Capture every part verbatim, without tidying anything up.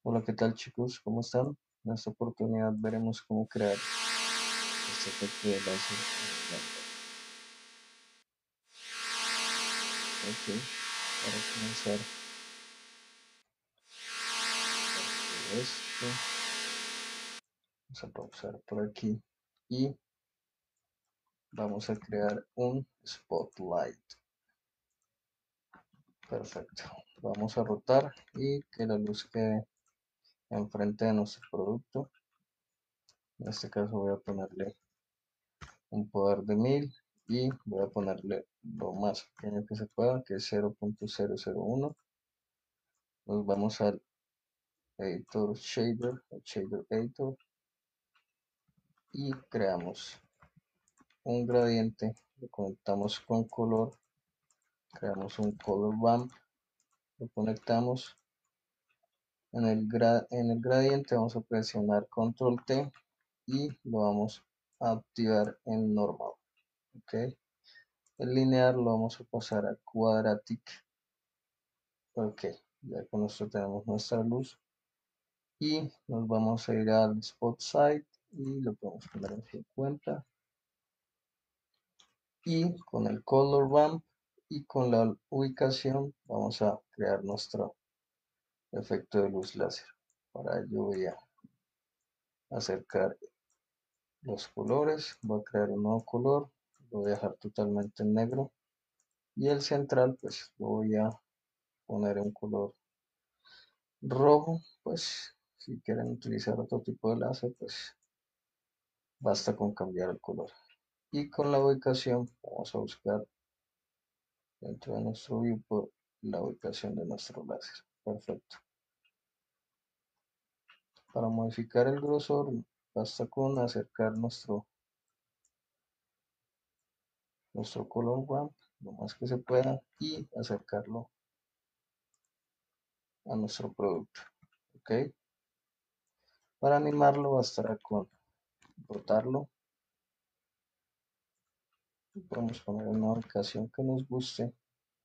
Hola, ¿qué tal chicos? ¿Cómo están? En esta oportunidad veremos cómo crear este efecto de láser en Blender. Ok, para comenzar, todo esto, vamos a pausar por aquí y vamos a crear un spotlight. Perfecto. Vamos a rotar y que la luz quede enfrente de nuestro producto. En este caso voy a ponerle un poder de mil y voy a ponerle lo más pequeño que se pueda, que es cero punto cero cero uno. Nos vamos al editor shader, shader editor, y creamos un gradiente, lo conectamos con color, creamos un color ramp, lo conectamos en el, gra en el gradiente, vamos a presionar control T y lo vamos a activar en normal. Ok, el lineal lo vamos a pasar a quadratic. Ok, ya con esto tenemos nuestra luz y nos vamos a ir al spot site y lo podemos poner en cincuenta. Y con el color ramp y con la ubicación vamos a crear nuestro efecto de luz láser. Para ello voy a acercar los colores, voy a crear un nuevo color, lo voy a dejar totalmente en negro y el central pues lo voy a poner en color rojo. Pues si quieren utilizar otro tipo de láser pues basta con cambiar el color. Y con la ubicación vamos a buscar dentro de nuestro viewport la ubicación de nuestro láser. Perfecto. Para modificar el grosor basta con acercar nuestro, nuestro color ramp lo más que se pueda y acercarlo a nuestro producto. ¿Ok? Para animarlo bastará con rotarlo. Podemos poner una ubicación que nos guste.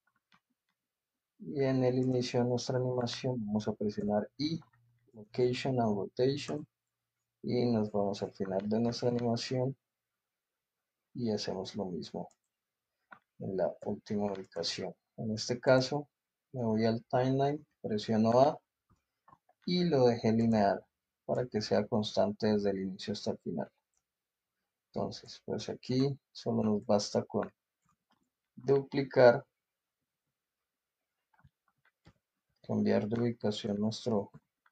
Y en el inicio de nuestra animación vamos a presionar I, Location and Rotation. Y nos vamos al final de nuestra animación y hacemos lo mismo en la última ubicación. En este caso me voy al timeline, presiono A y lo dejé lineal para que sea constante desde el inicio hasta el final. Entonces pues aquí solo nos basta con duplicar, cambiar de ubicación nuestro,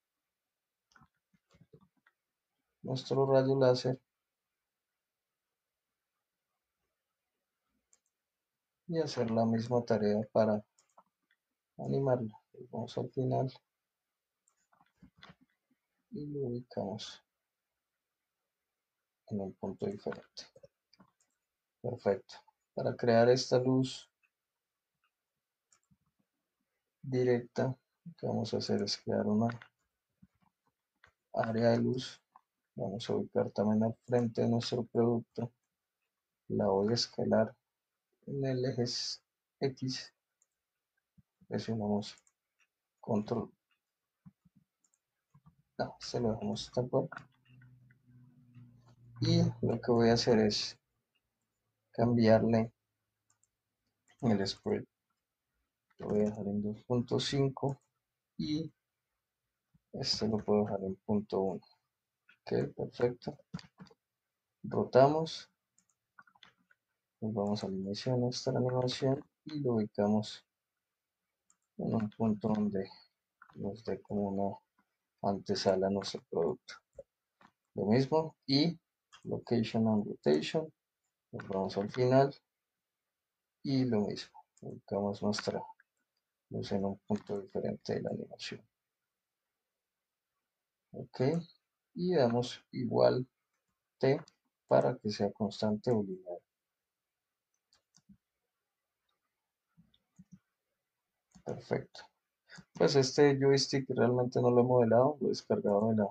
nuestro rayo láser y hacer la misma tarea para animarlo. Vamos al final y lo ubicamos en un punto diferente. Perfecto. Para crear esta luz directa, lo que vamos a hacer es crear una área de luz. Vamos a ubicar también al frente de nuestro producto. La voy a escalar en el eje X. Presionamos control. No, se lo dejamos tapar. Y lo que voy a hacer es cambiarle el spread. Lo voy a dejar en dos punto cinco y este lo puedo dejar en punto uno. Ok, perfecto. Rotamos. Nos vamos al inicio de nuestra animación y lo ubicamos en un punto donde nos dé como una antesala a nuestro producto. Lo mismo y location and rotation, nos vamos al final y lo mismo, ubicamos nuestra luz en un punto diferente de la animación. Ok, y damos igual T para que sea constante o lineal. Perfecto. Pues este joystick realmente no lo he modelado, lo he descargado de la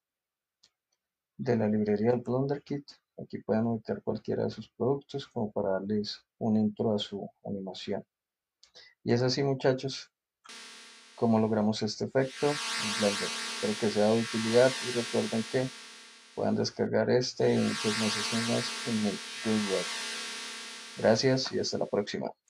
de la librería del Blender Kit. Aquí pueden ubicar cualquiera de sus productos como para darles un intro a su animación. Y es así, muchachos, cómo logramos este efecto en Blender. Espero que sea de utilidad y recuerden que puedan descargar este y muchos más escenas en mi Google Drive. Gracias y hasta la próxima.